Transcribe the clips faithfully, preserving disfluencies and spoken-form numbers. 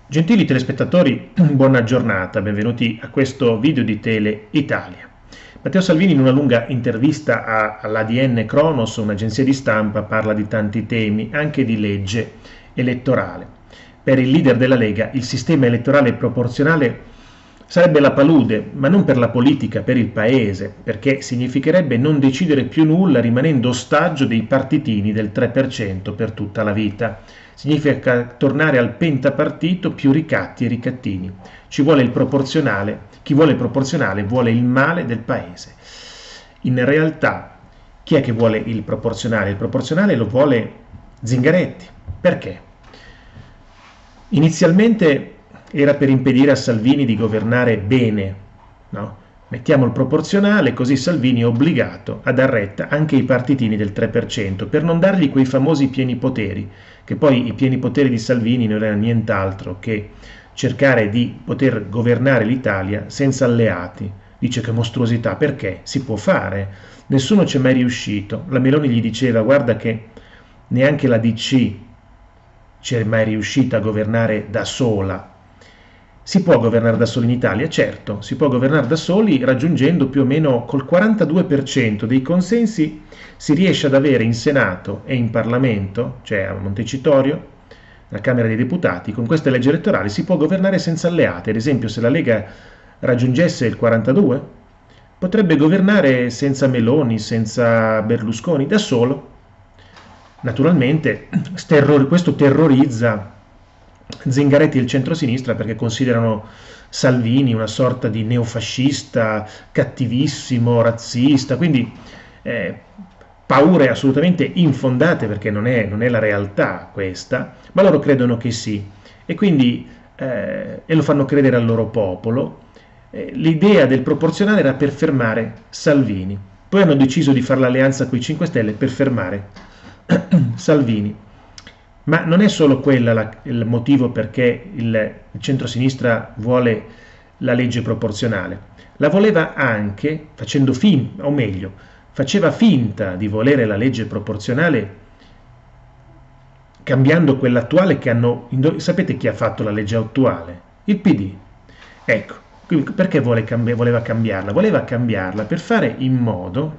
Gentili telespettatori, buona giornata, benvenuti a questo video di Tele Italia. Matteo Salvini, in una lunga intervista all'A D N Cronos, un'agenzia di stampa, parla di tanti temi, anche di legge elettorale. Per il leader della Lega il sistema elettorale proporzionale sarebbe la palude, ma non per la politica, per il paese, perché significherebbe non decidere più nulla rimanendo ostaggio dei partitini del tre per cento per tutta la vita. Significa tornare al pentapartito, più ricatti e ricattini. Ci vuole il proporzionale, chi vuole il proporzionale vuole il male del paese. In realtà, chi è che vuole il proporzionale? Il proporzionale lo vuole Zingaretti. Perché? Inizialmente era per impedire a Salvini di governare bene, no? Mettiamo il proporzionale, così Salvini è obbligato a dar retta anche ai partitini del tre per cento, per non dargli quei famosi pieni poteri, che poi i pieni poteri di Salvini non erano nient'altro che cercare di poter governare l'Italia senza alleati. Dice che mostruosità, perché? Si può fare, nessuno c'è mai riuscito. La Meloni gli diceva: guarda che neanche la D C c'è mai riuscita a governare da sola. Si può governare da soli in Italia? Certo, si può governare da soli raggiungendo più o meno col quarantadue per cento dei consensi si riesce ad avere in Senato e in Parlamento, cioè a Montecitorio, la Camera dei Deputati, con queste leggi elettorali si può governare senza alleati. Ad esempio, se la Lega raggiungesse il quarantadue, potrebbe governare senza Meloni, senza Berlusconi, da solo. Naturalmente questo terrorizza Zingaretti e il centrosinistra, perché considerano Salvini una sorta di neofascista, cattivissimo, razzista, quindi eh, paure assolutamente infondate, perché non è, non è la realtà questa, ma loro credono che sì, e quindi eh, e lo fanno credere al loro popolo. Eh, l'idea del proporzionale era per fermare Salvini, poi hanno deciso di fare l'alleanza con i cinque Stelle per fermare Salvini. Ma non è solo quella la, il motivo perché il, il centrosinistra vuole la legge proporzionale. La voleva anche facendo finta, o meglio, faceva finta di volere la legge proporzionale cambiando quella attuale che hanno... Sapete chi ha fatto la legge attuale? Il P D. Ecco, perché vuole cambi- voleva cambiarla? Voleva cambiarla per fare in modo,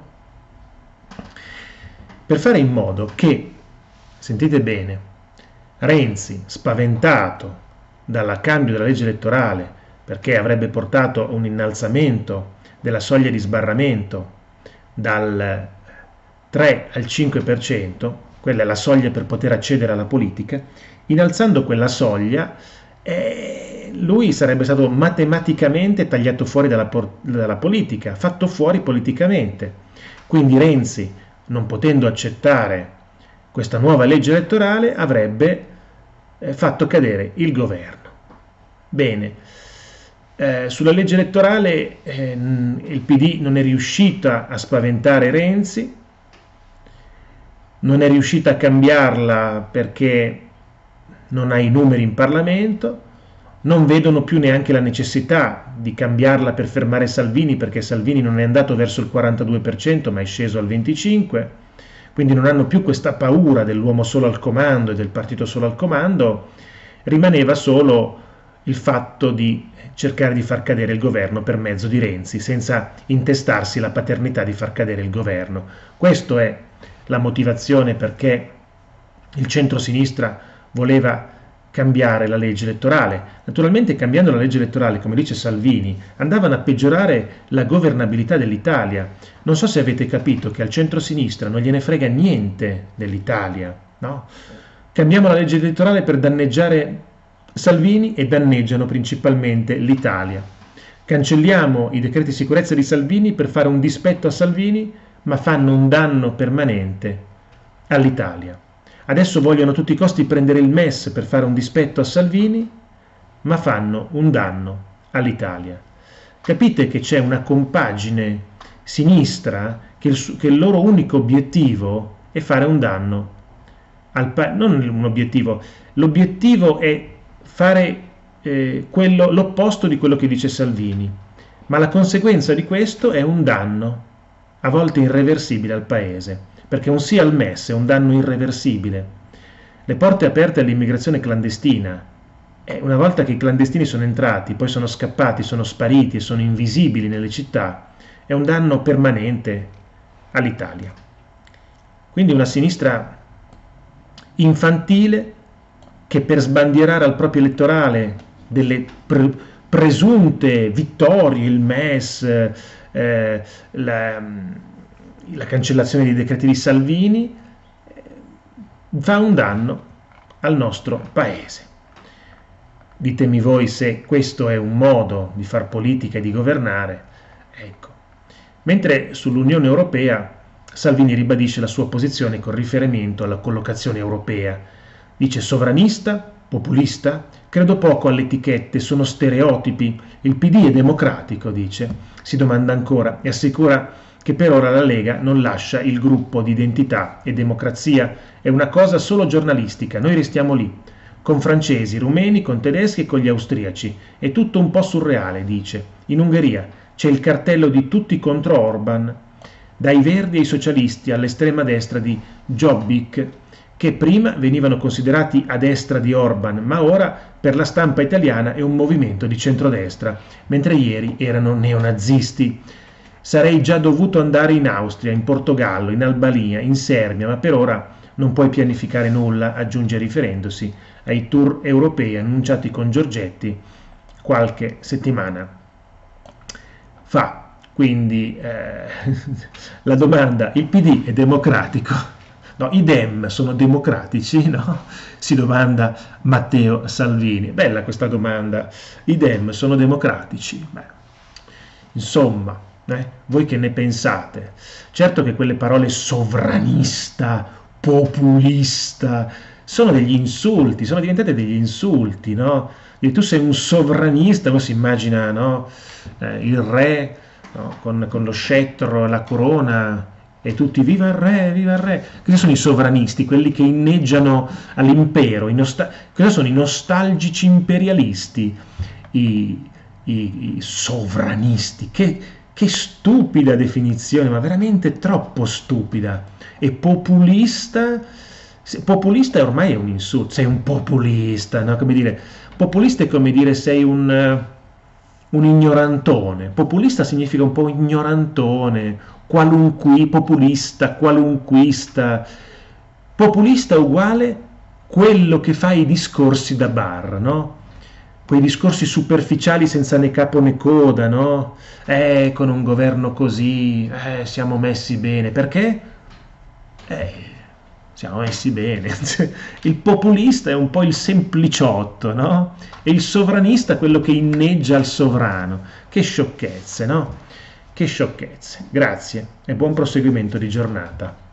per fare in modo che, sentite bene, Renzi, spaventato dal cambio della legge elettorale, perché avrebbe portato a un innalzamento della soglia di sbarramento dal tre al cinque per cento, quella è la soglia per poter accedere alla politica, innalzando quella soglia eh, lui sarebbe stato matematicamente tagliato fuori dalla, dalla politica, fatto fuori politicamente. Quindi Renzi, non potendo accettare questa nuova legge elettorale, avrebbe eh, fatto cadere il governo. Bene, eh, sulla legge elettorale eh, il P D non è riuscita a spaventare Renzi, non è riuscita a cambiarla perché non ha i numeri in Parlamento, non vedono più neanche la necessità di cambiarla per fermare Salvini, perché Salvini non è andato verso il quarantadue per cento ma è sceso al venticinque per cento. Quindi non hanno più questa paura dell'uomo solo al comando e del partito solo al comando. Rimaneva solo il fatto di cercare di far cadere il governo per mezzo di Renzi, senza intestarsi la paternità di far cadere il governo. Questa è la motivazione perché il centrosinistra voleva cambiare la legge elettorale. Naturalmente, cambiando la legge elettorale, come dice Salvini, andavano a peggiorare la governabilità dell'Italia. Non so se avete capito che al centrosinistra non gliene frega niente dell'Italia, no? Cambiamo la legge elettorale per danneggiare Salvini e danneggiano principalmente l'Italia. Cancelliamo i decreti sicurezza di Salvini per fare un dispetto a Salvini, ma fanno un danno permanente all'Italia. Adesso vogliono a tutti i costi prendere il M E S per fare un dispetto a Salvini, ma fanno un danno all'Italia. Capite che c'è una compagine sinistra che il, che il loro unico obiettivo è fare un danno al paese. Non un obiettivo, l'obiettivo è fare eh, quello, l'opposto di quello che dice Salvini, ma la conseguenza di questo è un danno, a volte irreversibile, al paese. Perché un sì al M E S è un danno irreversibile. Le porte aperte all'immigrazione clandestina E una volta che i clandestini sono entrati, poi sono scappati, sono spariti e sono invisibili nelle città, è un danno permanente all'Italia. Quindi una sinistra infantile che per sbandierare al proprio elettorale delle pre presunte vittorie, il M E S, eh, la, la cancellazione dei decreti di Salvini, eh, fa un danno al nostro paese. Ditemi voi se questo è un modo di far politica e di governare. Ecco. Mentre sull'Unione Europea Salvini ribadisce la sua posizione con riferimento alla collocazione europea. Dice sovranista, populista, credo poco alle etichette, sono stereotipi, il P D è democratico, dice. Si domanda ancora e assicura che per ora la Lega non lascia il gruppo di identità e democrazia, è una cosa solo giornalistica, noi restiamo lì. Con francesi, rumeni, con tedeschi e con gli austriaci. È tutto un po' surreale, dice. In Ungheria c'è il cartello di tutti contro Orban, dai verdi ai socialisti all'estrema destra di Jobbik, che prima venivano considerati a destra di Orban, ma ora per la stampa italiana è un movimento di centrodestra, mentre ieri erano neonazisti. Sarei già dovuto andare in Austria, in Portogallo, in Albania, in Serbia, ma per ora non puoi pianificare nulla, aggiunge riferendosi ai tour europei annunciati con Giorgetti qualche settimana fa. Quindi eh, la domanda, il P D è democratico? No, i Dem sono democratici? No? Si domanda Matteo Salvini. Bella questa domanda. I Dem sono democratici? Beh, insomma, eh, voi che ne pensate? Certo che quelle parole sovranista, populista, sono degli insulti, sono diventate degli insulti, no? E tu sei un sovranista, uno si immagina, no? Eh, il re, no? con, con lo scettro e la corona e tutti viva il re, viva il re. Questi sono i sovranisti, quelli che inneggiano all'impero. Questi sono i nostalgici imperialisti, i, i, i sovranisti. Che, che stupida definizione, ma veramente troppo stupida. E populista, populista ormai è un insulto, sei un populista, no? Come dire, populista è come dire sei un, un ignorantone, populista significa un po' ignorantone, qualunque, populista, qualunquista, populista uguale quello che fa i discorsi da bar, no? Quei discorsi superficiali senza né capo né coda, no? Eh, con un governo così, eh, siamo messi bene, perché? Eh, siamo messi bene. Il populista è un po' il sempliciotto, no? E il sovranista quello che inneggia al sovrano. Che sciocchezze, no? Che sciocchezze. Grazie e buon proseguimento di giornata.